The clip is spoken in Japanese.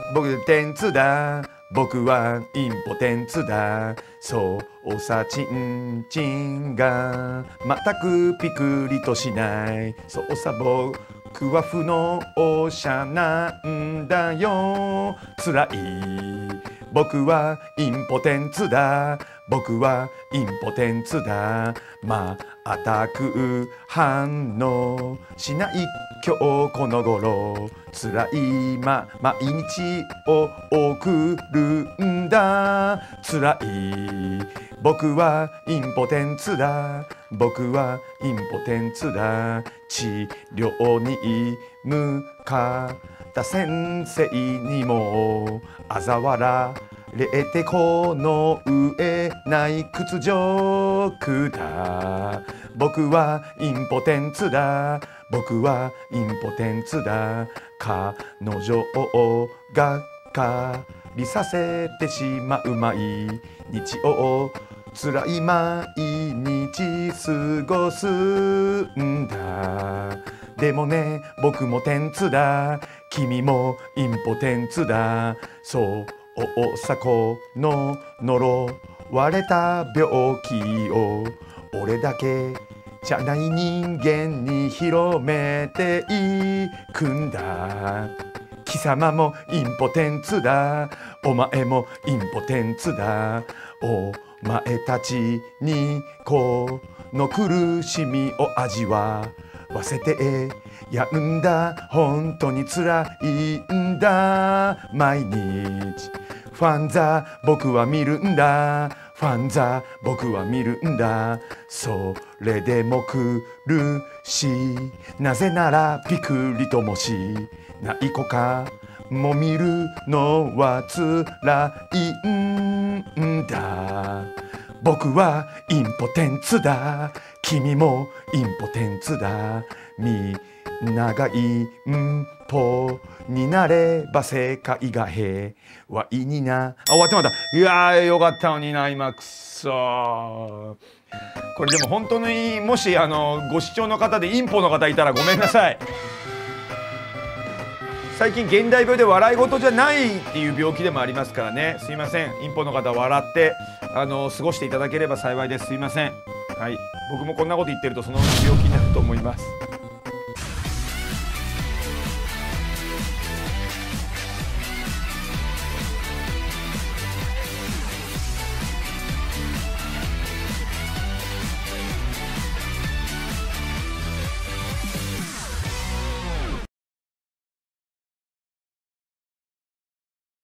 僕テンツだ、僕はインポテンツだ。そうさちんちんが全くピクリとしない。そうさ僕は不能者なんだよ。つらい、僕はインポテンツだ、僕はインポテンツだ。全く反応しない今日この頃。つらい毎日を送るんだ。つらい、僕はインポテンツだ、僕はインポテンツだ。治療に向かった先生にも嘲笑れてこの上ない屈辱だ。僕はインポテンツだ、僕はインポテンツだ。彼女をがっかりさせてしまう毎日を辛い毎日過ごすんだ。でもね、僕もテンツだ、君もインポテンツだ。そうさこの呪われた病気を俺だけじゃない人間に広めていくんだ。貴様もインポテンツだ、お前もインポテンツだ。お前たちにこの苦しみを味わわせてやんだ。本当に辛いんだ。毎日ファンザ僕は見るんだ、ファンザ僕は見るんだ。それでも苦しい、なぜならピクリともしない子かも見るのはつらいんだ。僕はインポテンツだ、君もインポテンツだ。みんながインポになれば世界が平和にな。終わってまた。いやーよかったのにな今。くそこれでも本当にもしご視聴の方でインポの方いたらごめんなさい。最近現代病で笑い事じゃないっていう病気でもありますからね。すいません、インポの方笑って過ごしていただければ幸いです。すいません。はい、僕もこんなこと言ってるとその病気になると思います。